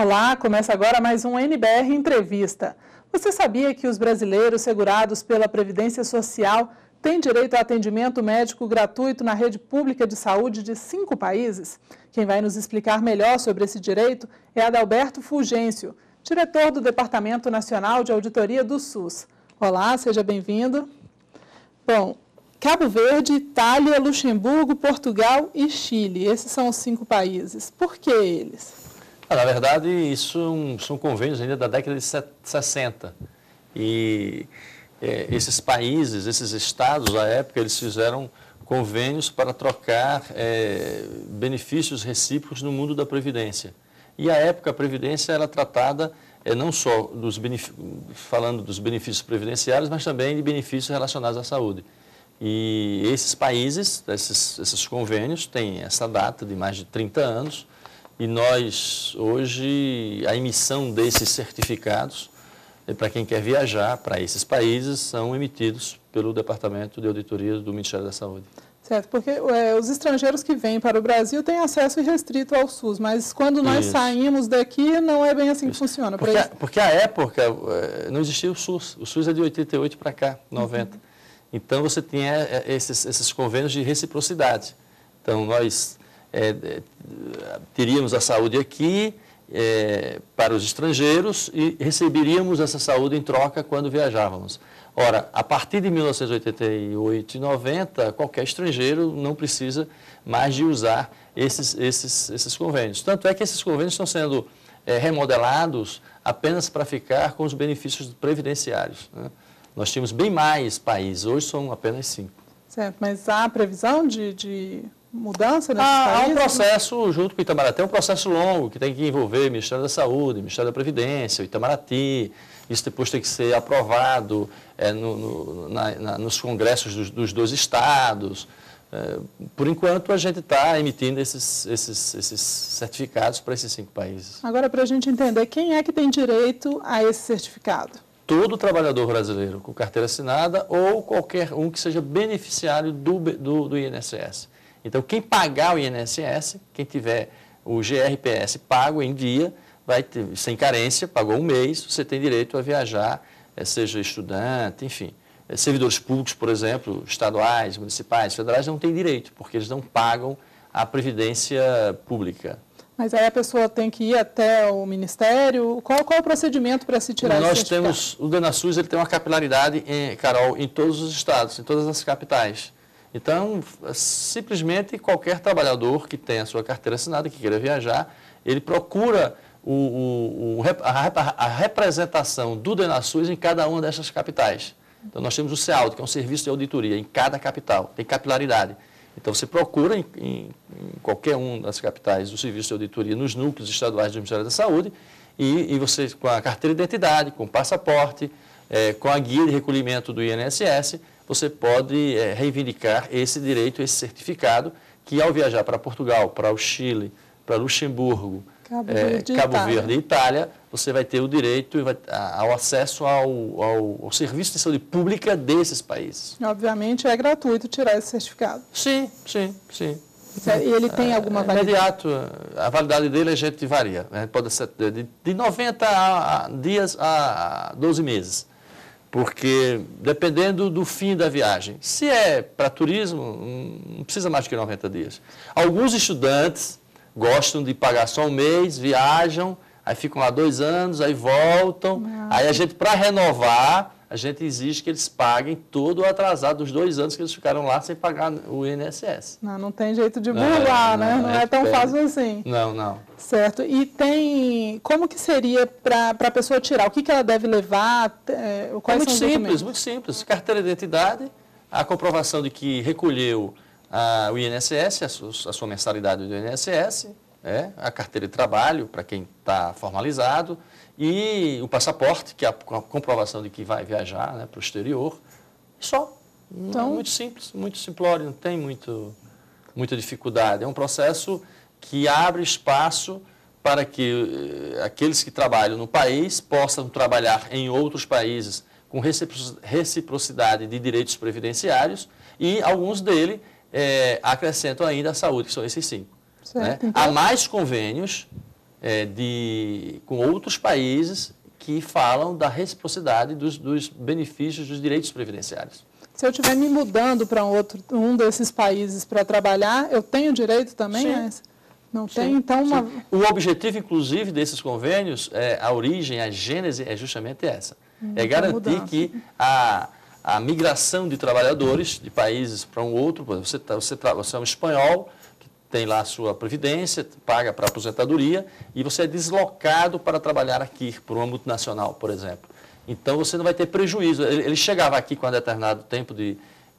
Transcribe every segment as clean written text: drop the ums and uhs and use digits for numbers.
Olá, começa agora mais um NBR Entrevista. Você sabia que os brasileiros segurados pela Previdência Social têm direito a atendimento médico gratuito na rede pública de saúde de 5 países? Quem vai nos explicar melhor sobre esse direito é Adalberto Fulgêncio, diretor do Departamento Nacional de Auditoria do SUS. Olá, seja bem-vindo. Bom, Cabo Verde, Itália, Luxemburgo, Portugal e Chile. Esses são os 5 países. Por que eles? Na verdade, isso são convênios ainda da década de 60. E esses países, esses estados, à época, eles fizeram convênios para trocar benefícios recíprocos no mundo da Previdência. E, à época, a Previdência era tratada não só falando dos benefícios previdenciários, mas também de benefícios relacionados à saúde. E esses países, esses convênios, têm essa data de mais de 30 anos, e nós, hoje, a emissão desses certificados, para quem quer viajar para esses países, são emitidos pelo Departamento de Auditoria do Ministério da Saúde. Certo, porque os estrangeiros que vêm para o Brasil têm acesso irrestrito ao SUS, mas quando nós saímos daqui, não é bem assim que funciona. Porque à época não existia o SUS é de 88 para cá, 90. Então, você tinha esses convênios de reciprocidade. Então, nós teríamos a saúde aqui para os estrangeiros e receberíamos essa saúde em troca quando viajávamos. Ora, a partir de 1988 e 90, qualquer estrangeiro não precisa mais de usar esses convênios. Tanto é que esses convênios estão sendo remodelados apenas para ficar com os benefícios previdenciários, né? Nós tínhamos bem mais países, hoje são apenas 5. Certo, mas há previsão de mudança nesses países? Há um processo, junto com o Itamaraty, é um processo longo que tem que envolver o Ministério da Saúde, o Ministério da Previdência, o Itamaraty. Isso depois tem que ser aprovado nos congressos dos 2 estados. Por enquanto, a gente está emitindo esses certificados para esses 5 países. Agora, para a gente entender, quem é que tem direito a esse certificado? Todo trabalhador brasileiro com carteira assinada ou qualquer um que seja beneficiário do INSS. Então, quem pagar o INSS, quem tiver o GRPS pago em dia, vai ter, sem carência, pagou um mês, você tem direito a viajar, seja estudante, enfim. Servidores públicos, por exemplo, estaduais, municipais, federais, não têm direito, porque eles não pagam a previdência pública. Mas aí a pessoa tem que ir até o Ministério? Qual é o procedimento para se tirar esse certificado? Nós temos, o DenaSUS ele tem uma capilaridade, Carol, em todos os estados, em todas as capitais. Então, simplesmente qualquer trabalhador que tenha a sua carteira assinada, que queira viajar, ele procura a representação do DenaSUS em cada uma dessas capitais. Então, nós temos o CEAUD, que é um serviço de auditoria em cada capital, tem capilaridade. Então, você procura em qualquer uma das capitais do serviço de auditoria, nos núcleos estaduais do Ministério da Saúde, e você, com a carteira de identidade, com o passaporte, com a guia de recolhimento do INSS, você pode reivindicar esse direito, esse certificado, que ao viajar para Portugal, para o Chile, para Luxemburgo, Cabo Verde e Itália, você vai ter o direito ao acesso ao serviço de saúde pública desses países. Obviamente é gratuito tirar esse certificado. Sim. E ele tem alguma validade? Imediato, a validade dele a gente varia, né? Pode ser de 90 dias a 12 meses. Porque, dependendo do fim da viagem, se é para turismo, não precisa mais do que 90 dias. Alguns estudantes gostam de pagar só um mês, viajam, aí ficam lá 2 anos, aí voltam. Aí a gente, para renovar, a gente exige que eles paguem todo o atrasado dos 2 anos que eles ficaram lá sem pagar o INSS. Não tem jeito de burlar, né? Não é tão fácil assim. Não. Certo. E como que seria para a pessoa tirar? O que ela deve levar? Quais são os documentos? Muito simples. Carteira de identidade, a comprovação de que recolheu o INSS, a sua mensalidade do INSS, a carteira de trabalho para quem está formalizado, e o passaporte, que é a comprovação de que vai viajar, né, para o exterior. Só. Então, muito simples, muito simplório, não tem muita dificuldade. É um processo que abre espaço para que aqueles que trabalham no país possam trabalhar em outros países com reciprocidade de direitos previdenciários, e alguns deles acrescentam ainda a saúde, que são esses 5. Né? Então, há mais convênios com outros países que falam da reciprocidade dos benefícios dos direitos previdenciários. Se eu estiver me mudando para um desses países para trabalhar, eu tenho direito também? Sim. Não tem? Então, O objetivo, inclusive, desses convênios, a origem, a gênese é justamente essa. É garantir que a migração de trabalhadores de países para um outro, você é um espanhol, que tem lá a sua previdência, paga para a aposentadoria, e você é deslocado para trabalhar aqui, por uma multinacional, por exemplo. Então, você não vai ter prejuízo. Ele chegava aqui com um determinado tempo de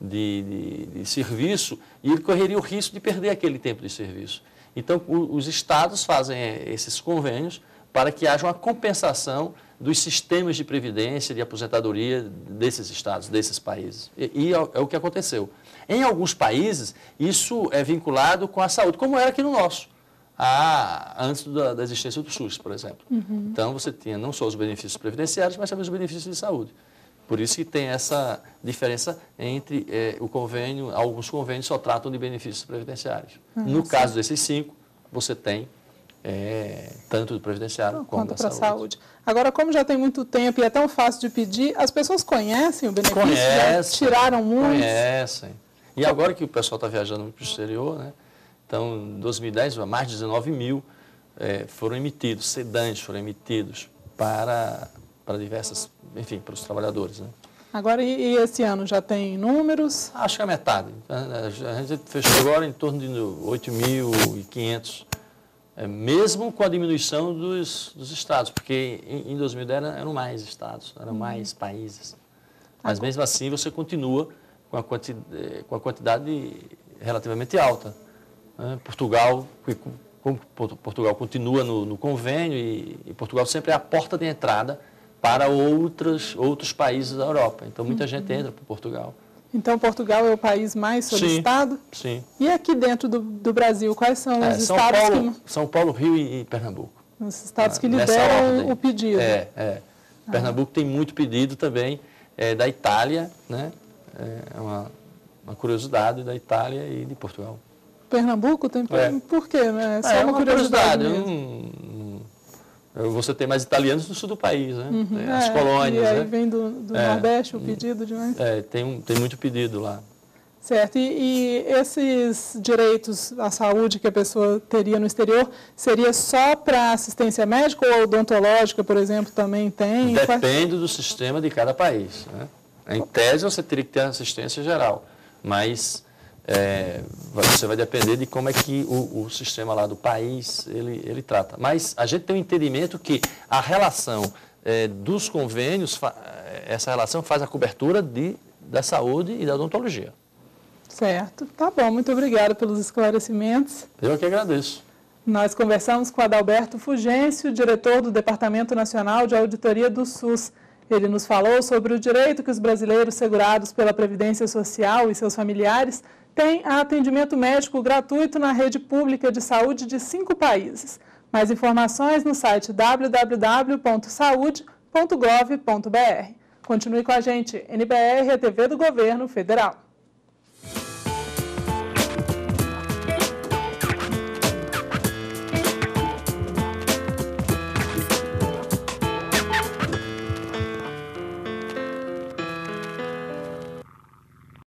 serviço e ele correria o risco de perder aquele tempo de serviço. Então, os estados fazem esses convênios para que haja uma compensação dos sistemas de previdência, de aposentadoria desses estados, desses países. E é o que aconteceu. Em alguns países, isso é vinculado com a saúde, como era aqui no nosso, antes da existência do SUS, por exemplo. Então, você tinha não só os benefícios previdenciários, mas também os benefícios de saúde. Por isso que tem essa diferença entre o convênio, alguns convênios só tratam de benefícios previdenciários. No caso desses 5, você tem tanto do previdenciário quanto da saúde. Agora, como já tem muito tempo e é tão fácil de pedir, as pessoas conhecem o benefício? Conhecem, já tiraram muito? Conhecem. E agora que o pessoal está viajando para o exterior, né? Então, em 2010, mais de 19 mil foram emitidos, sedantes foram emitidos para diversas, enfim, para os trabalhadores, né? Agora, e esse ano já tem números? Acho que é a metade. A gente fechou agora em torno de 8.500, mesmo com a diminuição dos estados, porque em 2010 eram mais estados, eram mais países. Mas mesmo assim você continua com a quantidade relativamente alta. Portugal continua no convênio e Portugal sempre é a porta de entrada para outros países da Europa. Então, muita gente entra para Portugal. Então, Portugal é o país mais solicitado? Sim. E aqui dentro do Brasil, quais são os estados São Paulo, Rio e Pernambuco. Os estados que lideram o pedido. Pernambuco tem muito pedido também da Itália, né? É uma curiosidade da Itália e de Portugal. Pernambuco tem? Por quê? Né? Só uma curiosidade. Você tem mais italianos no sul do país, né? As colônias. E aí vem do Nordeste o pedido de mais? Tem muito pedido lá. Certo. E esses direitos à saúde que a pessoa teria no exterior, seria só para assistência médica ou odontológica, por exemplo, também tem? Depende do sistema de cada país, né? Em tese, você teria que ter assistência geral, mas você vai depender de como é que o sistema lá do país ele trata. Mas a gente tem um entendimento que a relação dos convênios, essa relação faz a cobertura da saúde e da odontologia. Certo. Tá bom, muito obrigada pelos esclarecimentos. Eu que agradeço. Nós conversamos com Adalberto Fugêncio, diretor do Departamento Nacional de Auditoria do SUS. Ele nos falou sobre o direito que os brasileiros segurados pela Previdência Social e seus familiares têm a atendimento médico gratuito na rede pública de saúde de 5 países. Mais informações no site www.saude.gov.br. Continue com a gente, NBR, a TV do Governo Federal.